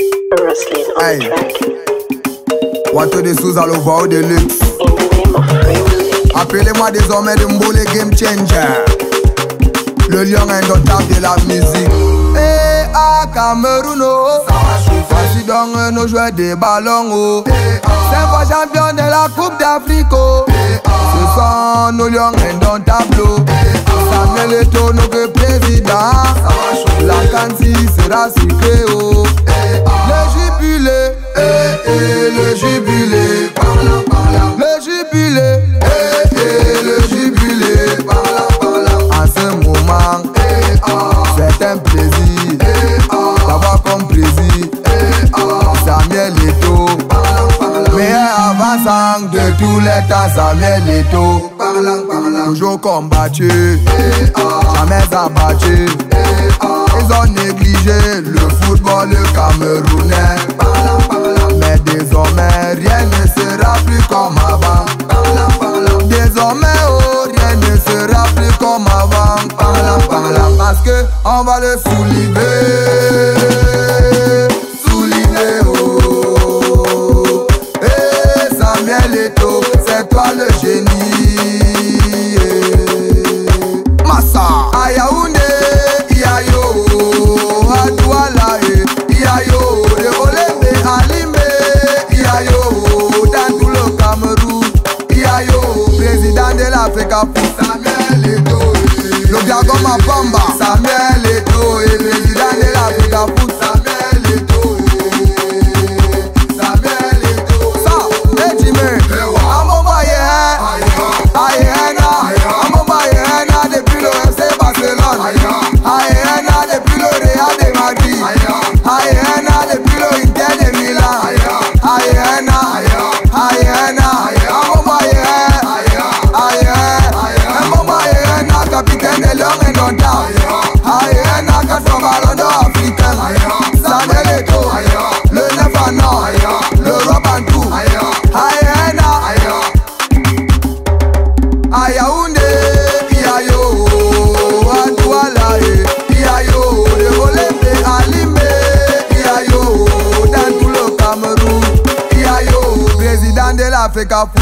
Rustling on Hey. the track. Wato de Souza Lova de luxe. In the name of Raymond. Appelez-moi désormais de Mboulé Game Changer, le lion indomptable de la musique. Et à Cameroun, voici donc nos joueurs de ballon. Oh. 5 fois champions de la Coupe d'Afrique. Oh. Ce sont nos lions indomptables. Samuel Eto'o, notre président. La Kansi sera sucrée. Oh. Le jubilé, le jubilé, par là, par là. Le jubilé, le jubilé, par là, par là. En ce moment, c'est un plaisir d'avoir comme plaisir Samuel Eto'o, meilleur avançant de tous les temps. Samuel Eto'o, toujours combattu, jamais abattu. Ils ont négligé le football camerounais, mais désormais rien ne sera plus comme avant. Désormais oh, rien ne sera plus comme avant. Parce que on va le soulever, oh. Et Samuel Eto'o, c'est toi le génie. Massa à Yaoundé, Yayo, à Douala, Yayo, de Olembe, Alimé, Yayo, dans tout le Cameroun, Yayo, président de l'Afrique pour Samuel Eto'o, le dragon Mapamba, Samuel Eto'o, président de l'Afrique pour Samuel Eto'o, Samuel Eto'o, ça, et Jimmy, à mon baye, à mon baye, depuis le FC Barcelone, Ayena depuis le Real de Madrid, Ayena depuis le Inter de Milan, Ayena, Ayena, capitaine de l'homme indomptable, Ayena, 4 ballons d'or africain, Samuel Eto'o, le 9 en or, le roi Bantou, Ayena, à Yaoundé, Yayo, à Douala, Yayo, de Olembe, Alimé, Yayo, dans tout le Cameroun, Yayo, président de l'Afrique.